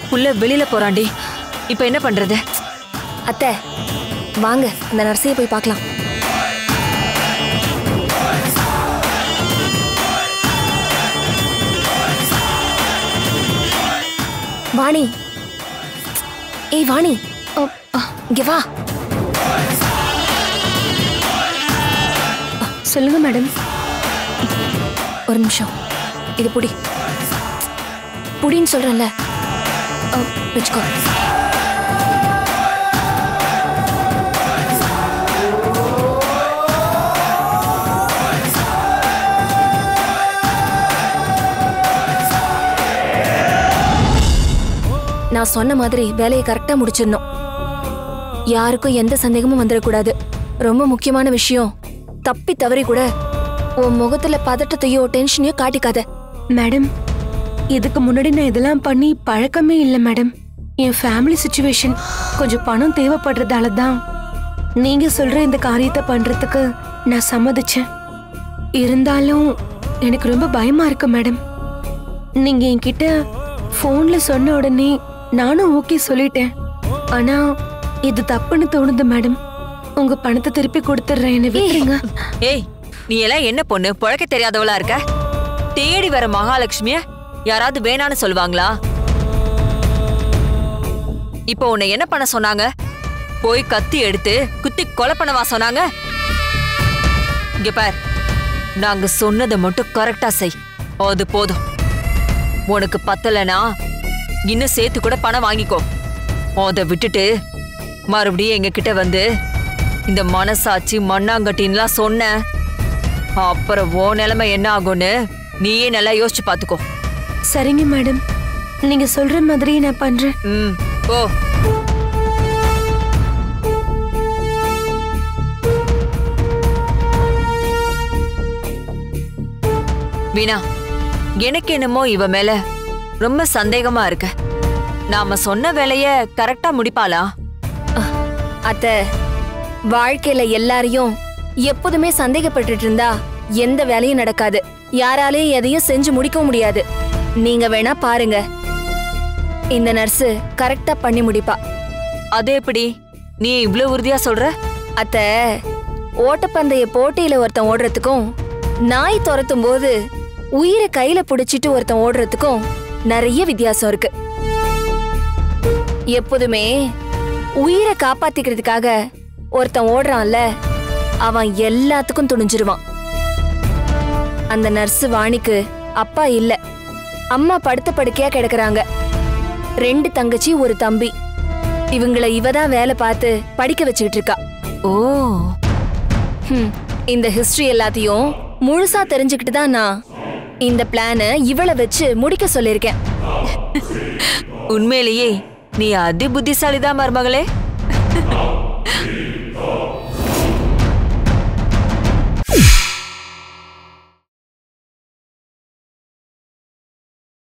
உள்ள வெளியில போறாண்டி. இப்ப என்ன பண்றது? அத்தை வாங்க அந்த நர்ஸையை போய் பார்க்கலாம். வாணி, ஏய் வாணி, இங்க வா. சொல்லுங்க மேடம். ஒரு நிமிஷம், இது புடி. புடின்னு சொல்றேன்ல, வச்சுக்கோ. நான் சொன்ன மாதிரி வேலையை கரெக்டா முடிச்சிடணும். யாருக்கும் எந்த சந்தேகமும் வந்துடக்கூடாது. ரொம்ப முக்கியமான விஷயம், தப்பி தவறி கூட உன் முகத்துல பதட்டத்தையோ டென்ஷனையோ காட்டிக்காத. மேடம், இதுக்கு முன்னாடி நான் இதெல்லாம் பண்ணி பழக்கமே இல்லை மேடம். என் ஃபேமிலி சிச்சுவேஷன் கொஞ்சம் பணம் தேவைப்படுறதால தான் நீங்க சொல்ற இந்த காரியத்தை பண்றதுக்கு நான் சம்மதிச்சேன். இருந்தாலும் எனக்கு ரொம்ப பயமா இருக்கு மேடம். நீங்க என்கிட்ட போன்ல சொன்ன உடனே நானும் ஓகே சொல்லிட்டேன். ஆனா இது தப்புன்னு தோணுது மேடம். உங்க பணத்தை திருப்பி கொடுத்துறேன், என்ன விட்டுருங்க. ஏய், நீ எல்லாம் என்ன பொண்ணு, பழக்க தெரியாதவளா இருக்க? தேடி வர மகாலட்சுமிய யாராவது வேணான்னு சொல்லுவாங்களா? இப்போ உன்னை என்ன பண்ண சொன்னாங்க? போய் கத்தி எடுத்து குத்தி கொலை பண்ணவா சொன்னாங்க? இங்க பார், நாங்க சொன்னதை மட்டும் கரெக்டா செய், அது போதும். உனக்கு பத்தலனா இன்னும் சேர்த்து கூட பணம் வாங்கிக்கோ. அதை விட்டுட்டு மறுபடியும் எங்க கிட்ட வந்து இந்த மனசாட்சி மண்ணாங்கட்டின்லாம் சொன்ன அப்புறம் ஓ நிலைமை என்ன ஆகும்னு நீயே நல்லா யோசிச்சு பாத்துக்கோ. சரிங்க மேடம், நீங்க சொல்ற மாதிரி நான் பண்றேன். ஓ. வீணா, எனக்கு என்னமோ இவ மேல ரொம்ப சந்தேகமா இருக்கு. நாம சொன்ன வேலைய கரெக்டா முடிப்பாளா? அத்த, வாழ்க்கையில எல்லாரையும் எப்போதுமே சந்தேகப்பட்டுட்டு இருந்தா எந்த வேலையும் நடக்காது. யாராலையும் எதையும் செஞ்சு முடிக்க முடியாது. நீங்க வேணா பாருங்க, இந்த நர்ஸ் கரெக்டா பண்ணி முடிப்பா. அது எப்படி நீ இவ்ளோ உறுதியா சொல்ற? அத்த, ஓட்டப்பந்தய போட்டியில ஒருத்தன் ஓடுறதுக்கும் நாய் துரத்தும் போது உயிரை கையில புடிச்சிட்டு ஒருத்தன் ஓடுறதுக்கும் நிறைய வித்தியாசம் இருக்கு. எப்போதுமே உயிரை காப்பாத்திக்கிறதுக்காக ஒருத்தன் ஓடுறான்ல, அவன் எல்லாத்துக்கும் துணிஞ்சிருவான். அந்த நர்ஸ் வாணிக்கு அப்பா இல்ல, அம்மா படுத்த படுக்கையா கிடக்குறாங்க. 2 தங்கச்சி, 1 தம்பி. இவங்கள இவதான் வேலை பார்த்து படிக்க வச்சுக்கிட்டு இருக்கா. ஓ. இந்த ஹிஸ்டரி எல்லாத்தையும் முழுசா தெரிஞ்சுக்கிட்டு தான் நான் இந்த பிளான இவளை வச்சு முடிக்க சொல்லிருக்கேன். உண்மையிலேயே நீ அதி புத்திசாலிதான் மருமகளே.